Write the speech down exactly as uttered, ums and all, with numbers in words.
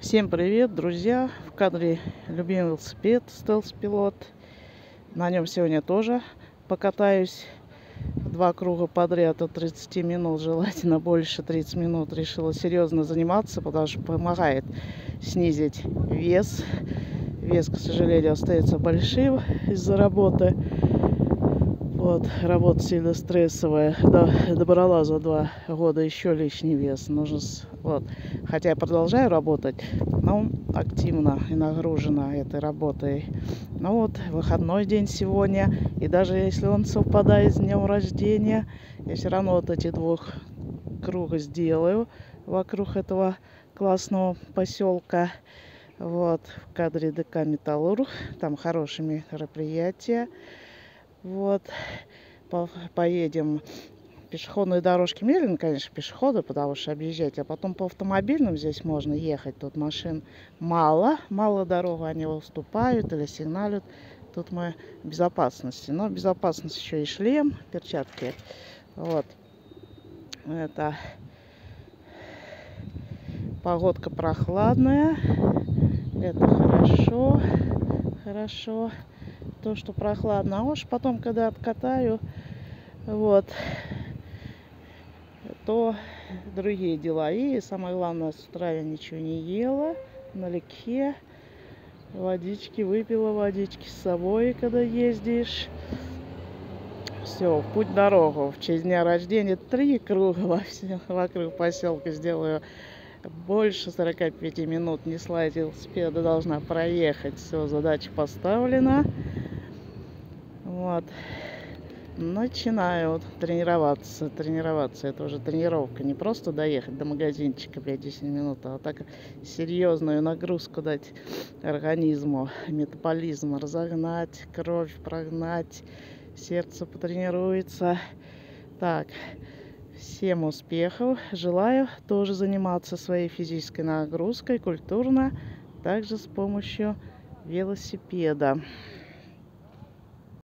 Всем привет, друзья! В кадре любимый велосипед Stealth Pilot. На нем сегодня тоже покатаюсь два круга подряд от тридцати минут, желательно больше. Тридцать минут решила серьезно заниматься, потому что помогает снизить вес. Вес, к сожалению, остается большим из-за работы. Вот, работа сильно стрессовая. Добрала за два года еще лишний вес. Нужно, вот. Хотя я продолжаю работать, но активно и нагружена этой работой. Ну вот, выходной день сегодня. И даже если он совпадает с днем рождения, я все равно вот эти двух круга сделаю вокруг этого классного поселка. Вот, в кадре ДК Металлург. Там хорошие мероприятия. Вот, по поедем пешеходные дорожки медленно, конечно, пешеходы, потому что объезжать, а потом по автомобильным здесь можно ехать. Тут машин мало, мало дорог, они уступают или сигналят. Тут мы в безопасности, но безопасность еще и шлем, перчатки. Вот, это погодка прохладная, это хорошо, хорошо. То, что прохладно, а уж потом, когда откатаю, вот, то другие дела. И самое главное, с утра я ничего не ела, налегке, водички выпила, водички с собой, когда ездишь. Все, в путь дорогу. В честь дня рождения три круга во все, вокруг поселка сделаю. Больше сорока пяти минут несла эти велосипеды, должна проехать. Все, задача поставлена. Вот, начинаю тренироваться. Тренироваться, это уже тренировка. Не просто доехать до магазинчика пять десять минут, а так серьезную нагрузку дать организму, метаболизм разогнать, кровь прогнать, сердце потренируется. Так, всем успехов. Желаю тоже заниматься своей физической нагрузкой культурно, также с помощью велосипеда.